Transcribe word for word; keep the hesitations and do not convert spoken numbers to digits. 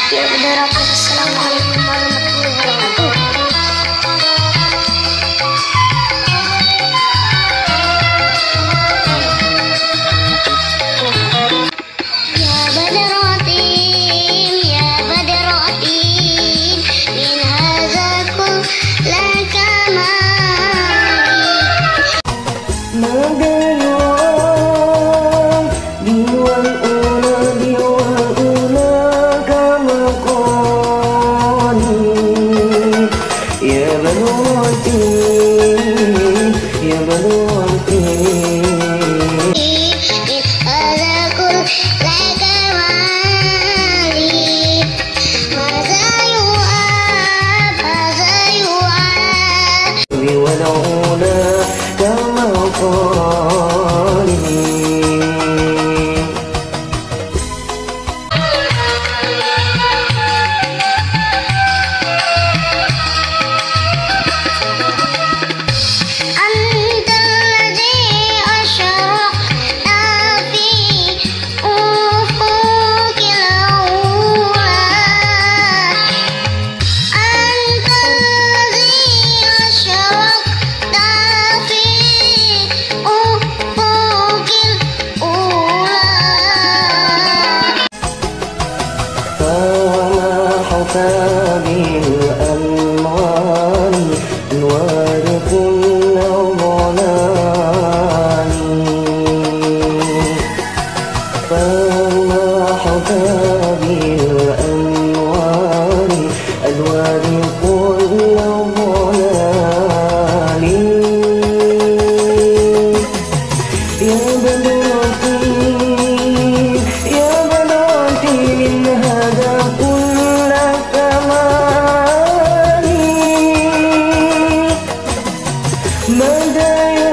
Ya benar. Assalamualaikum warahmatullahi wabarakatuh. Ya badaratin, ya badaratin, min hadza kullaka بالأنوار أنوار كل ظلام فما حكى بالأنوار أنوار كل ظلام يا بناتي يا بناتي من هذا مدى